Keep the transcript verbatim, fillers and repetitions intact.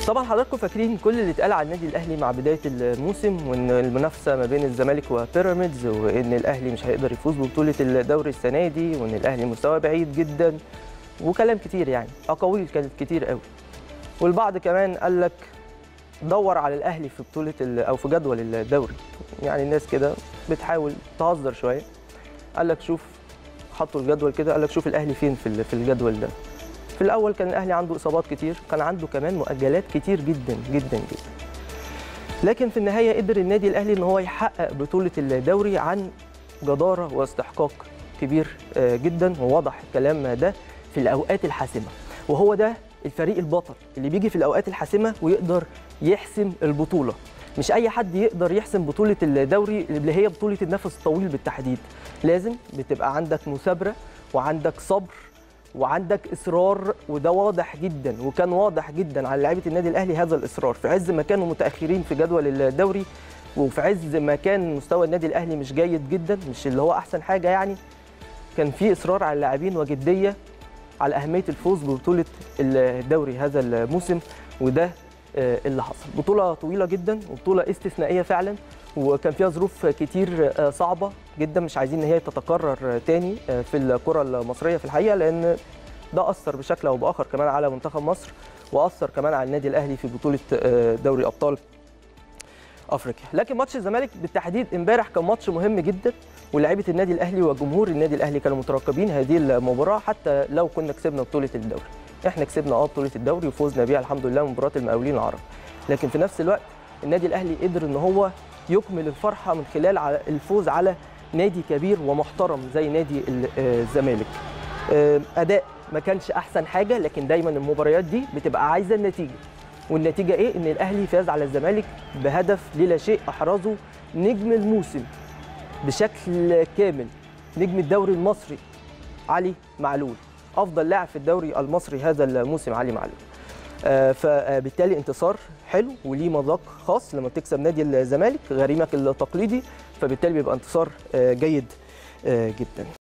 طبعا حضراتكم فاكرين كل اللي اتقال عن النادي الاهلي مع بدايه الموسم، وان المنافسه ما بين الزمالك وبيراميدز، وان الاهلي مش هيقدر يفوز ببطوله الدوري السنه دي، وان الاهلي مستواه بعيد جدا، وكلام كتير يعني اقاويل كانت كتير قوي. والبعض كمان قال لك دور على الاهلي في بطوله او في جدول الدوري، يعني الناس كده بتحاول تهزر شويه. قال لك شوف، حطوا الجدول كده، قال لك شوف الاهلي فين في في الجدول ده. في الاول كان الاهلي عنده اصابات كتير، كان عنده كمان مؤجلات كتير جدا جدا جدا، لكن في النهايه قدر النادي الاهلي ان هو يحقق بطوله الدوري عن جداره واستحقاق كبير جدا، ووضح الكلام ده في الاوقات الحاسمه. وهو ده الفريق البطل اللي بيجي في الاوقات الحاسمه ويقدر يحسم البطوله. مش اي حد يقدر يحسم بطوله الدوري اللي هي بطوله النفس الطويل بالتحديد. لازم بتبقى عندك مثابره وعندك صبر وعندك اصرار، وده واضح جدا، وكان واضح جدا على لعيبه النادي الاهلي هذا الاصرار في عز ما كانوا متاخرين في جدول الدوري، وفي عز ما كان مستوى النادي الاهلي مش جيد جدا، مش اللي هو احسن حاجه يعني. كان في اصرار على اللاعبين وجديه على اهميه الفوز ببطوله الدوري هذا الموسم، وده اللي حصل. بطوله طويله جدا وبطوله استثنائيه فعلا، وكان فيها ظروف كتير صعبه جدا، مش عايزين ان هي تتكرر تاني في الكره المصريه في الحقيقه، لان ده اثر بشكل او باخر كمان على منتخب مصر، واثر كمان على النادي الاهلي في بطوله دوري ابطال افريقيا. لكن ماتش الزمالك بالتحديد امبارح كان ماتش مهم جدا، ولاعيبه النادي الاهلي وجمهور النادي الاهلي كانوا مترقبين هذه المباراه. حتى لو كنا كسبنا بطوله الدوري، احنا كسبنا اه بطوله الدوري وفوزنا بيها الحمد لله مباراه المقاولين العرب، لكن في نفس الوقت النادي الاهلي قدر ان هو يكمل الفرحه من خلال الفوز على نادي كبير ومحترم زي نادي الزمالك. اداء ما كانش احسن حاجه، لكن دايما المباريات دي بتبقى عايزه النتيجه، والنتيجه ايه؟ ان الاهلي فاز على الزمالك بهدف للا شيء احرزه نجم الموسم بشكل كامل، نجم الدوري المصري علي معلول، افضل لاعب في الدوري المصري هذا الموسم علي معلول. فبالتالي انتصار حلو وليه مذاق خاص لما بتكسب نادي الزمالك غريمك التقليدي، فبالتالي بيبقى انتصار جيد جدا.